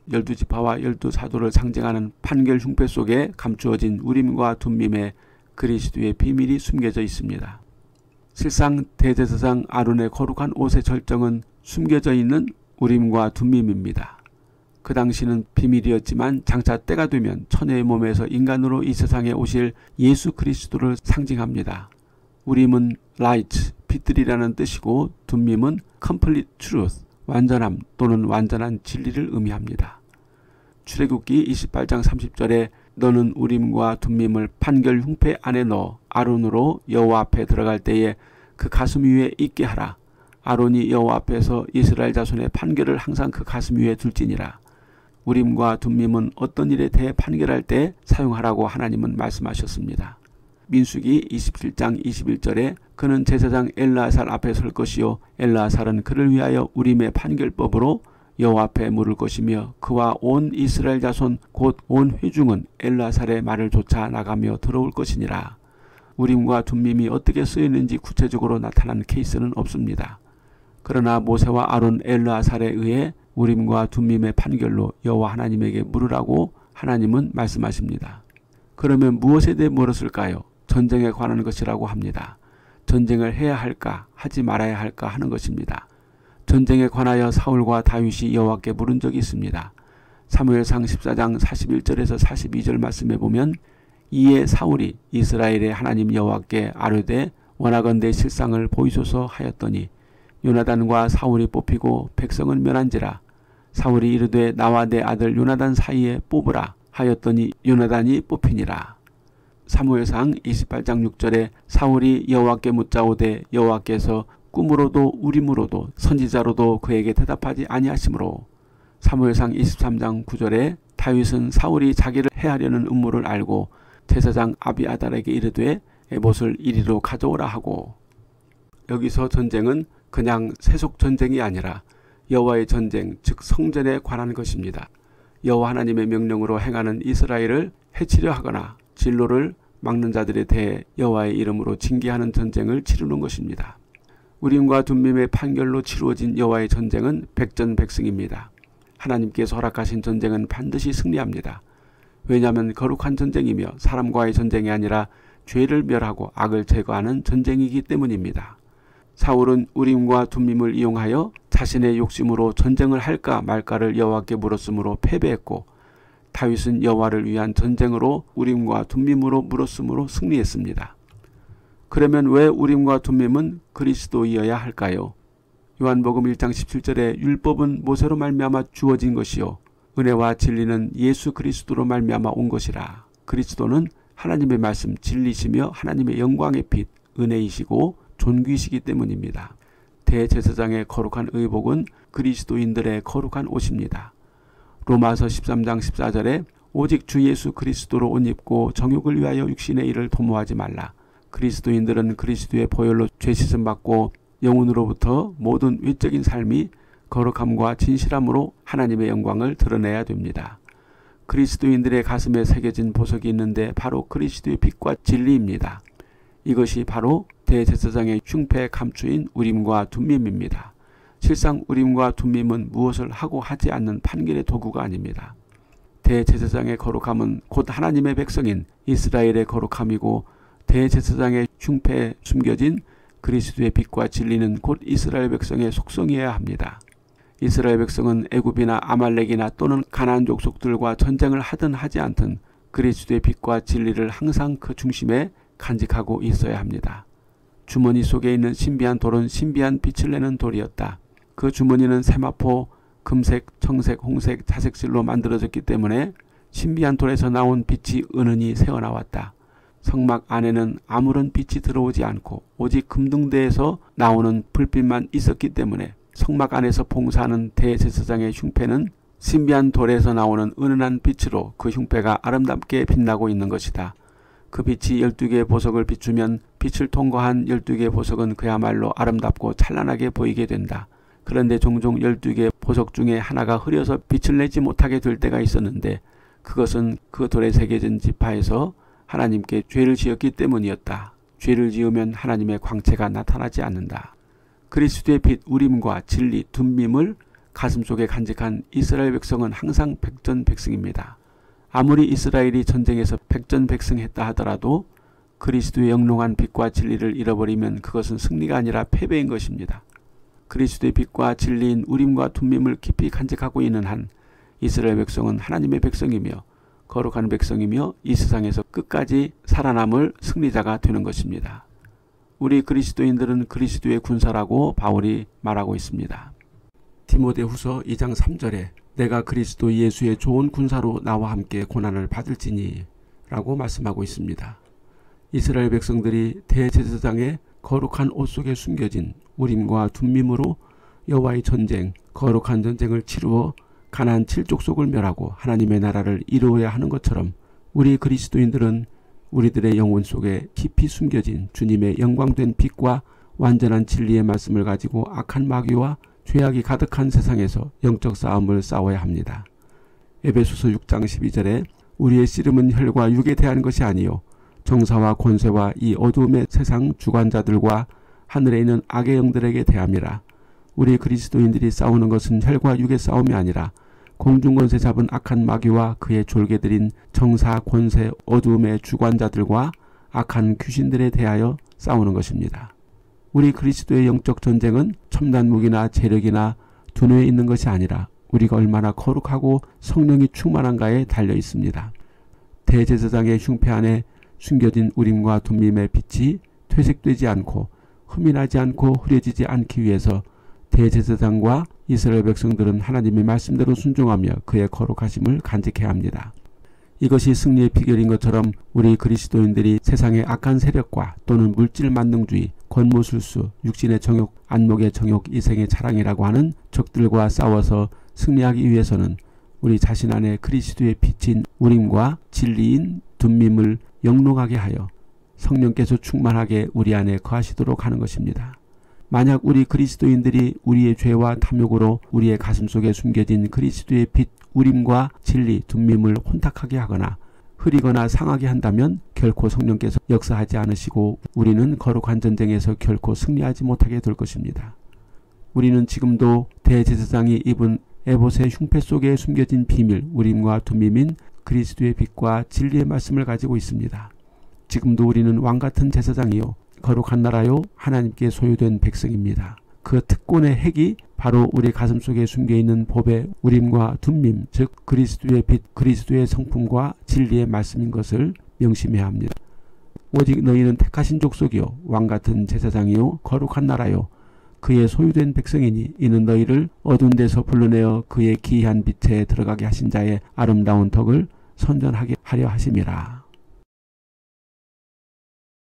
12지파와 12사도를 상징하는 판결 흉패 속에 감추어진 우림과 둠밈에 그리스도의 비밀이 숨겨져 있습니다. 실상 대제사장 아론의 거룩한 옷의 절정은 숨겨져 있는 우림과 둠밈입니다. 그 당시는 비밀이었지만 장차 때가 되면 처녀의 몸에서 인간으로 이 세상에 오실 예수 그리스도를 상징합니다. 우림은 light, 빛들이라는 뜻이고 둠밈은 complete truth, 완전함 또는 완전한 진리를 의미합니다. 출애굽기 28장 30절에 너는 우림과 둠밈을 판결 흉패 안에 넣어 아론으로 여호와 앞에 들어갈 때에 그 가슴 위에 있게 하라. 아론이 여호와 앞에서 이스라엘 자손의 판결을 항상 그 가슴 위에 둘지니라. 우림과 둠밈은 어떤 일에 대해 판결할 때 사용하라고 하나님은 말씀하셨습니다. 민수기 27장 21절에 그는 제사장 엘르아살 앞에 설 것이요 엘르아살은 그를 위하여 우림의 판결법으로 여호와 앞에 물을 것이며 그와 온 이스라엘 자손 곧 온 회중은 엘르아살의 말을 좇아 나가며 들어올 것이니라. 우림과 둠밈이 어떻게 쓰이는지 구체적으로 나타난 케이스는 없습니다. 그러나 모세와 아론 엘르아살에 의해 우림과 둠밈의 판결로 여호와 하나님에게 물으라고 하나님은 말씀하십니다. 그러면 무엇에 대해 물었을까요? 전쟁에 관한 것이라고 합니다. 전쟁을 해야 할까 하지 말아야 할까 하는 것입니다. 전쟁에 관하여 사울과 다윗이 여호와께 물은 적이 있습니다. 사무엘상 14장 41절에서 42절 말씀에 보면 이에 사울이 이스라엘의 하나님 여호와께 아뢰되 원하건대 실상을 보이소서 하였더니 요나단과 사울이 뽑히고 백성은 멸한지라. 사울이 이르되 나와 내 아들 요나단 사이에 뽑으라 하였더니 요나단이 뽑히니라. 사무엘상 28장 6절에 사울이 여호와께 묻자오되 여호와께서 꿈으로도 우림으로도 선지자로도 그에게 대답하지 아니하시므로. 사무엘상 23장 9절에 다윗은 사울이 자기를 해하려는 음모를 알고 제사장 아비아달에게 이르되 에봇을 이리로 가져오라 하고. 여기서 전쟁은 그냥 세속 전쟁이 아니라 여호와의 전쟁, 즉 성전에 관한 것입니다. 여호와 하나님의 명령으로 행하는 이스라엘을 해치려 하거나 진로를 막는 자들에 대해 여호와의 이름으로 징계하는 전쟁을 치르는 것입니다. 우림과 둠밈의 판결로 치루어진 여호와의 전쟁은 백전백승입니다. 하나님께서 허락하신 전쟁은 반드시 승리합니다. 왜냐하면 거룩한 전쟁이며 사람과의 전쟁이 아니라 죄를 멸하고 악을 제거하는 전쟁이기 때문입니다. 사울은 우림과 둠밈을 이용하여 자신의 욕심으로 전쟁을 할까 말까를 여호와께 물었으므로 패배했고 다윗은 여호와를 위한 전쟁으로 우림과 둠밈으로 물었으므로 승리했습니다. 그러면 왜 우림과 둠밈은 그리스도이어야 할까요? 요한복음 1장 17절에 율법은 모세로 말미암아 주어진 것이요 은혜와 진리는 예수 그리스도로 말미암아 온 것이라. 그리스도는 하나님의 말씀 진리시며 하나님의 영광의 빛 은혜이시고 존귀이시기 때문입니다. 대제사장의 거룩한 의복은 그리스도인들의 거룩한 옷입니다. 로마서 13장 14절에 오직 주 예수 그리스도로 옷 입고 정욕을 위하여 육신의 일을 도모하지 말라. 그리스도인들은 그리스도의 보혈로 죄씻음 받고 영혼으로부터 모든 외적인 삶이 거룩함과 진실함으로 하나님의 영광을 드러내야 됩니다. 그리스도인들의 가슴에 새겨진 보석이 있는데 바로 그리스도의 빛과 진리입니다. 이것이 바로 대제사장의 흉패에 감추인 우림과 둠밈입니다. 실상 우림과 둠밈은 무엇을 하고 하지 않는 판결의 도구가 아닙니다. 대제사장의 거룩함은 곧 하나님의 백성인 이스라엘의 거룩함이고 대제사장의 흉패에 숨겨진 그리스도의 빛과 진리는 곧 이스라엘 백성의 속성이어야 합니다. 이스라엘 백성은 애굽이나 아말렉이나 또는 가나안 족속들과 전쟁을 하든 하지 않든 그리스도의 빛과 진리를 항상 그 중심에 간직하고 있어야 합니다. 주머니 속에 있는 신비한 돌은 신비한 빛을 내는 돌이었다. 그 주머니는 세마포, 금색, 청색, 홍색, 자색실로 만들어졌기 때문에 신비한 돌에서 나온 빛이 은은히 새어나왔다. 성막 안에는 아무런 빛이 들어오지 않고 오직 금등대에서 나오는 불빛만 있었기 때문에 성막 안에서 봉사하는 대제사장의 흉패는 신비한 돌에서 나오는 은은한 빛으로 그 흉패가 아름답게 빛나고 있는 것이다. 그 빛이 12개의 보석을 비추면 빛을 통과한 12개의 보석은 그야말로 아름답고 찬란하게 보이게 된다. 그런데 종종 12개의 보석 중에 하나가 흐려서 빛을 내지 못하게 될 때가 있었는데 그것은 그 돌에 새겨진 지파에서 하나님께 죄를 지었기 때문이었다. 죄를 지으면 하나님의 광채가 나타나지 않는다. 그리스도의 빛 우림과 진리 둠밈을 가슴속에 간직한 이스라엘 백성은 항상 백전백승입니다. 아무리 이스라엘이 전쟁에서 백전백승했다 하더라도 그리스도의 영롱한 빛과 진리를 잃어버리면 그것은 승리가 아니라 패배인 것입니다. 그리스도의 빛과 진리인 우림과 둠밈을 깊이 간직하고 있는 한 이스라엘 백성은 하나님의 백성이며 거룩한 백성이며 이 세상에서 끝까지 살아남을 승리자가 되는 것입니다. 우리 그리스도인들은 그리스도의 군사라고 바울이 말하고 있습니다. 디모데후서 2장 3절에 내가 그리스도 예수의 좋은 군사로 나와 함께 고난을 받을지니 라고 말씀하고 있습니다. 이스라엘 백성들이 대제사장의 거룩한 옷 속에 숨겨진 우림과 둠밈으로 여호와의 전쟁, 거룩한 전쟁을 치루어 가나안 7족속을 멸하고 하나님의 나라를 이루어야 하는 것처럼 우리 그리스도인들은 우리들의 영혼 속에 깊이 숨겨진 주님의 영광된 빛과 완전한 진리의 말씀을 가지고 악한 마귀와 죄악이 가득한 세상에서 영적 싸움을 싸워야 합니다. 에베소서 6장 12절에 우리의 씨름은 혈과 육에 대한 것이 아니요 정사와 권세와 이 어두움의 세상 주관자들과 하늘에 있는 악의 영들에게 대함이라. 우리 그리스도인들이 싸우는 것은 혈과 육의 싸움이 아니라 공중권세 잡은 악한 마귀와 그의 졸개들인 정사, 권세, 어두움의 주관자들과 악한 귀신들에 대하여 싸우는 것입니다. 우리 그리스도의 영적 전쟁은 첨단 무기나 재력이나 두뇌에 있는 것이 아니라 우리가 얼마나 거룩하고 성령이 충만한가에 달려 있습니다. 대제사장의 흉패 안에 숨겨진 우림과 둠밈의 빛이 퇴색되지 않고 흠이 나지 않고 흐려지지 않기 위해서 대제사장과 이스라엘 백성들은 하나님의 말씀대로 순종하며 그의 거룩하심을 간직해야 합니다. 이것이 승리의 비결인 것처럼 우리 그리스도인들이 세상의 악한 세력과 또는 물질 만능주의, 권모술수, 육신의 정욕, 안목의 정욕, 이생의 자랑이라고 하는 적들과 싸워서 승리하기 위해서는 우리 자신 안에 그리스도의 빛인 우림과 진리인 둠밈을 영롱하게 하여 성령께서 충만하게 우리 안에 거하시도록 하는 것입니다. 만약 우리 그리스도인들이 우리의 죄와 탐욕으로 우리의 가슴속에 숨겨진 그리스도의 빛, 우림과 진리, 둠밈을 혼탁하게 하거나 흐리거나 상하게 한다면 결코 성령께서 역사하지 않으시고 우리는 거룩한 전쟁에서 결코 승리하지 못하게 될 것입니다. 우리는 지금도 대제사장이 입은 에봇의 흉패 속에 숨겨진 비밀, 우림과 둠밈인 그리스도의 빛과 진리의 말씀을 가지고 있습니다. 지금도 우리는 왕같은 제사장이요 거룩한 나라요 하나님께 소유된 백성입니다. 그 특권의 핵이 바로 우리 가슴속에 숨겨있는 법의 우림과 둠밈, 즉 그리스도의 빛, 그리스도의 성품과 진리의 말씀인 것을 명심해야 합니다. 오직 너희는 택하신 족속이요 왕같은 제사장이요 거룩한 나라요 그의 소유된 백성이니 이는 너희를 어두운 데서 불러내어 그의 기이한 빛에 들어가게 하신 자의 아름다운 덕을 선전하게 하려 하심이라.